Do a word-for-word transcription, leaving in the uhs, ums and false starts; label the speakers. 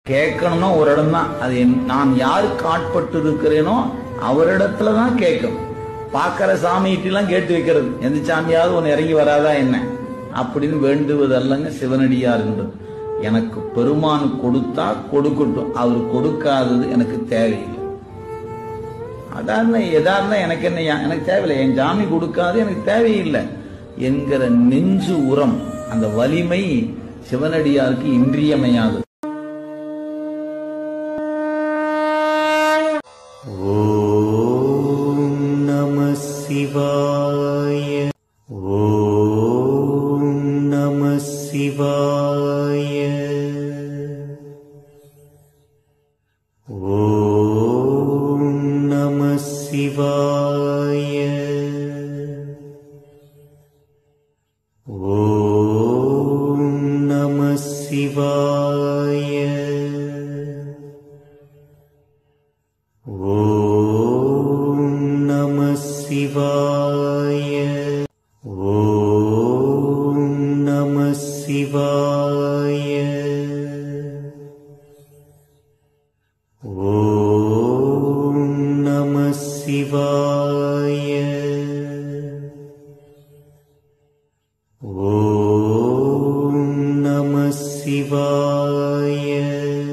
Speaker 1: கேட்கணும்னா ஒரு இடம் தான். அது நான் யாருக்கு ஆட்பட்டு இருக்கிறேனோ அவரிடத்துல தான் கேட்கணும். பார்க்கிற சாமிகிட்டெல்லாம் கேட்டு வைக்கிறது, எந்த சாமியாவது ஒன்னு இறங்கி வராதா என்ன அப்படின்னு வேண்டுவது அல்லங்க சிவனடியார் என்பது. எனக்கு பெருமான் கொடுத்தா கொடுக்கட்டும், அவர் கொடுக்காதது எனக்கு தேவையில்லை. அதான் எதா இருந்தா எனக்கு என்ன, எனக்கு தேவையில்லை. என் சாமி கொடுக்காது எனக்கு தேவையில்லை என்கிற நெஞ்சு உரம், அந்த வலிமை சிவனடியாருக்கு இன்றியமையாது.
Speaker 2: ஓம் நம சிவாய. ஓம் நம சிவாய. ஓம் நம சிவாய. ஓம் நம சிவாய. ஓம் நம சிவாய. ஓம் நம சிவாய. ஓம் நம சிவாய. ஓம் நம சிவாய.